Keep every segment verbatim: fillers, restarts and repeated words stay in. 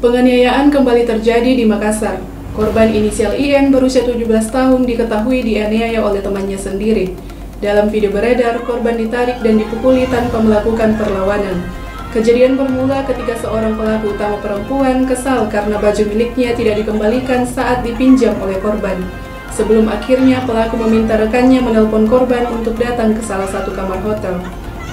Penganiayaan kembali terjadi di Makassar. Korban inisial I N berusia tujuh belas tahun diketahui dianiaya oleh temannya sendiri. Dalam video beredar, korban ditarik dan dipukuli tanpa melakukan perlawanan. Kejadian bermula ketika seorang pelaku utama perempuan kesal karena baju miliknya tidak dikembalikan saat dipinjam oleh korban. Sebelum akhirnya pelaku meminta rekannya menelpon korban untuk datang ke salah satu kamar hotel.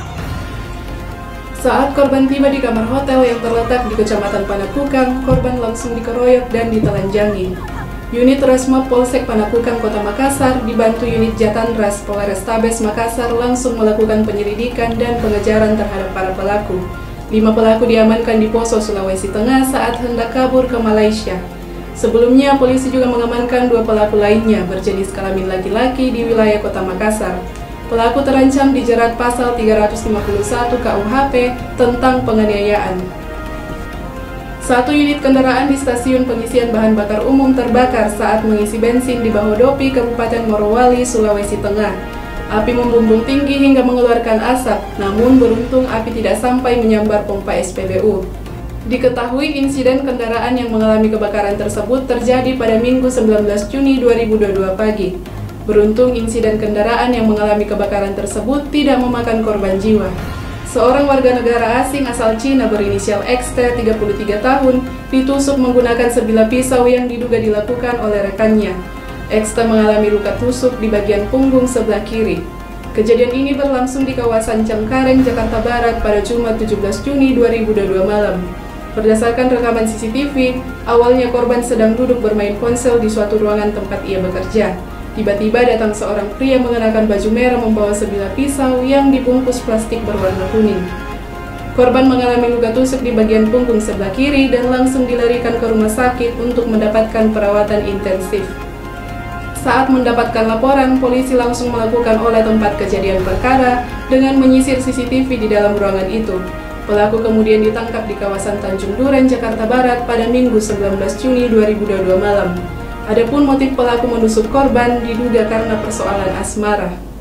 Saat korban tiba di kamar hotel yang terletak di Kecamatan Panakukang, korban langsung dikeroyok dan ditelanjangi. Unit Resmob Polsek Panakukang Kota Makassar dibantu unit Jatandras Polrestabes Makassar langsung melakukan penyelidikan dan pengejaran terhadap para pelaku. Lima pelaku diamankan di Poso, Sulawesi Tengah saat hendak kabur ke Malaysia. Sebelumnya, polisi juga mengamankan dua pelaku lainnya berjenis kelamin laki-laki di wilayah Kota Makassar. Pelaku terancam dijerat pasal tiga ratus lima puluh satu K U H P tentang penganiayaan. Satu unit kendaraan di stasiun pengisian bahan bakar umum terbakar saat mengisi bensin di Bahodopi, Kabupaten Morowali, Sulawesi Tengah. Api membumbung tinggi hingga mengeluarkan asap, namun beruntung api tidak sampai menyambar pompa S P B U. Diketahui insiden kendaraan yang mengalami kebakaran tersebut terjadi pada Minggu sembilan belas Juni dua ribu dua puluh dua pagi. Beruntung insiden kendaraan yang mengalami kebakaran tersebut tidak memakan korban jiwa. Seorang warga negara asing asal Cina berinisial X T tiga puluh tiga tahun ditusuk menggunakan sebilah pisau yang diduga dilakukan oleh rekannya. X T mengalami luka tusuk di bagian punggung sebelah kiri. Kejadian ini berlangsung di kawasan Cengkareng, Jakarta Barat pada Jumat tujuh belas Juni dua ribu dua puluh dua malam. Berdasarkan rekaman C C T V, awalnya korban sedang duduk bermain ponsel di suatu ruangan tempat ia bekerja. Tiba-tiba datang seorang pria mengenakan baju merah membawa sebilah pisau yang dibungkus plastik berwarna kuning. Korban mengalami luka tusuk di bagian punggung sebelah kiri dan langsung dilarikan ke rumah sakit untuk mendapatkan perawatan intensif. Saat mendapatkan laporan, polisi langsung melakukan olah tempat kejadian perkara dengan menyisir C C T V di dalam ruangan itu. Pelaku kemudian ditangkap di kawasan Tanjung Duren, Jakarta Barat pada Minggu sembilan belas Juni dua ribu dua puluh dua malam. Adapun motif pelaku menusuk korban diduga karena persoalan asmara.